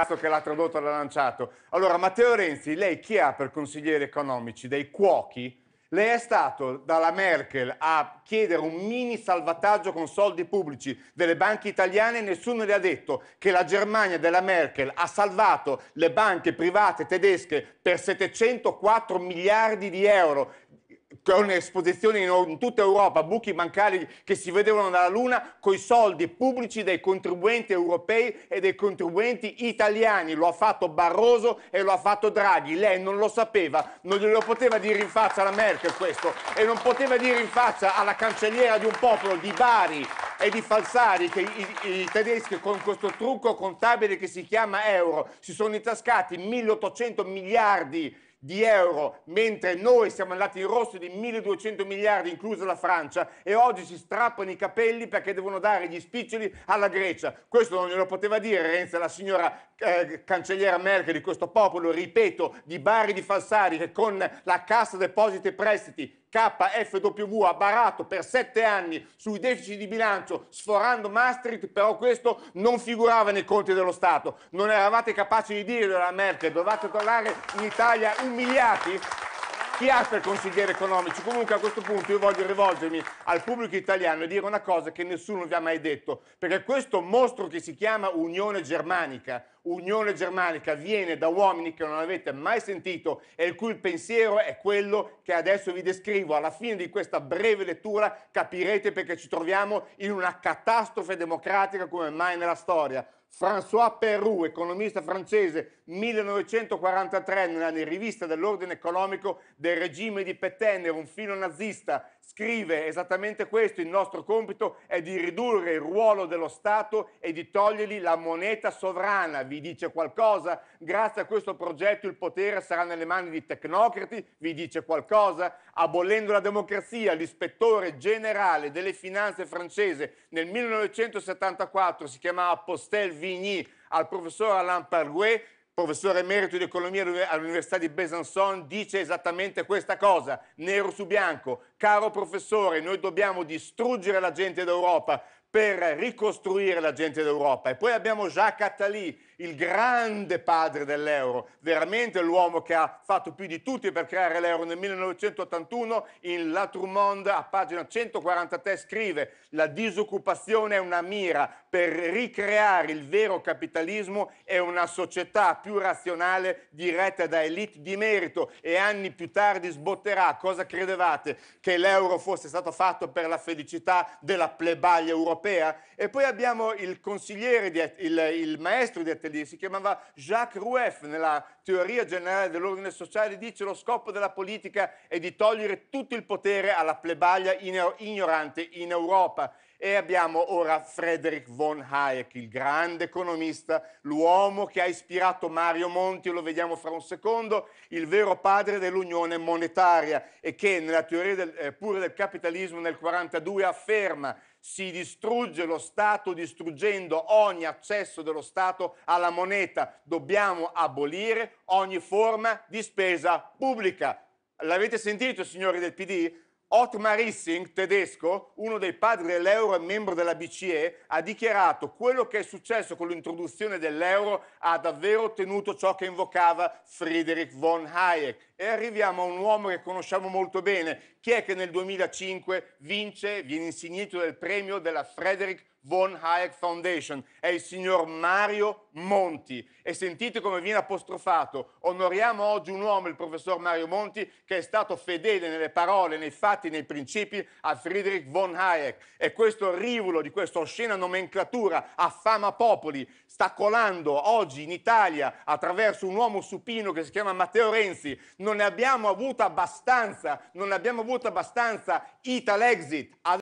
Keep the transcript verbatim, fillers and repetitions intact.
che l'ha tradotto e l'ha lanciato. Allora, Matteo Renzi, lei chi ha per consiglieri economici? Dei cuochi? Lei è stato dalla Merkel a chiedere un mini salvataggio con soldi pubblici delle banche italiane e nessuno le ha detto che la Germania della Merkel ha salvato le banche private tedesche per settecentoquattro miliardi di euro con esposizioni in, in tutta Europa, buchi bancari che si vedevano dalla Luna, coi soldi pubblici dei contribuenti europei e dei contribuenti italiani. Lo ha fatto Barroso e lo ha fatto Draghi. Lei non lo sapeva, non glielo poteva dire in faccia alla Merkel questo, e non poteva dire in faccia alla cancelliera di un popolo di Bari e di falsari che i, i tedeschi con questo trucco contabile che si chiama euro si sono intascati milleottocento miliardi di euro, mentre noi siamo andati in rosso di milleduecento miliardi, inclusa la Francia, e oggi si strappano i capelli perché devono dare gli spiccioli alla Grecia. Questo non glielo poteva dire Renzi, la signora eh, cancelliera Merkel di questo popolo, ripeto, di Bari di falsari, che con la Cassa Depositi e Prestiti K F W ha barato per sette anni sui deficit di bilancio sforando Maastricht, però questo non figurava nei conti dello Stato. Non eravate capaci di dirlo alla Merkel, dovete tornare in Italia umiliati? Chi ha per consiglieri economici? Comunque a questo punto io voglio rivolgermi al pubblico italiano e dire una cosa che nessuno vi ha mai detto, perché questo mostro che si chiama Unione Germanica, Unione Germanica viene da uomini che non avete mai sentito e il cui pensiero è quello che adesso vi descrivo. Alla fine di questa breve lettura capirete perché ci troviamo in una catastrofe democratica come mai nella storia. François Perroux, economista francese, millenovecentoquarantatré, nella rivista dell'ordine economico del regime di Pétain, era un filo nazista, scrive esattamente questo: il nostro compito è di ridurre il ruolo dello Stato e di togliergli la moneta sovrana. Vi dice qualcosa? Grazie a questo progetto il potere sarà nelle mani di tecnocrati, vi dice qualcosa? Abolendo la democrazia, l'ispettore generale delle finanze francese nel millenovecentosettantaquattro si chiamava Postel Vigny, al professor Alain Perlouet, professore emerito di economia all'Università di Besançon, dice esattamente questa cosa, nero su bianco: caro professore, noi dobbiamo distruggere la gente d'Europa per ricostruire la gente d'Europa. E poi abbiamo Jacques Attali, il grande padre dell'euro, veramente l'uomo che ha fatto più di tutti per creare l'euro. Nel millenovecentottantuno in L'Altro Monde, a pagina centoquarantatré, scrive: la disoccupazione è una mira per ricreare il vero capitalismo e una società più razionale diretta da elite di merito. E anni più tardi sbotterà. Cosa credevate? Che l'euro fosse stato fatto per la felicità della plebaglia europea? E poi abbiamo il consigliere, di, il, il maestro di Attali, si chiamava Jacques Rueff, nella teoria generale dell'ordine sociale dice: lo scopo della politica è di togliere tutto il potere alla plebaglia ignorante in Europa. E abbiamo ora Friedrich von Hayek, il grande economista, l'uomo che ha ispirato Mario Monti, lo vediamo fra un secondo, il vero padre dell'unione monetaria, e che nella teoria del, eh, pure del capitalismo nel millenovecentoquarantadue afferma: si distrugge lo Stato distruggendo ogni accesso dello Stato alla moneta. Dobbiamo abolire ogni forma di spesa pubblica. L'avete sentito, signori del P D? Ottmar Hissing, tedesco, uno dei padri dell'euro e membro della B C E, ha dichiarato: quello che è successo con l'introduzione dell'euro ha davvero ottenuto ciò che invocava Friedrich von Hayek. E arriviamo a un uomo che conosciamo molto bene. Chi è che nel duemilacinque vince, viene insignito del premio della Friedrich von Hayek Foundation? È il signor Mario Monti. E sentite come viene apostrofato. Onoriamo oggi un uomo, il professor Mario Monti, che è stato fedele nelle parole, nei fatti, nei principi a Friedrich von Hayek. E questo rivolo di questa oscena nomenclatura affama popoli sta colando oggi in Italia attraverso un uomo supino che si chiama Matteo Renzi. Non ne abbiamo avuto abbastanza, non ne abbiamo avuto abbastanza Italexit.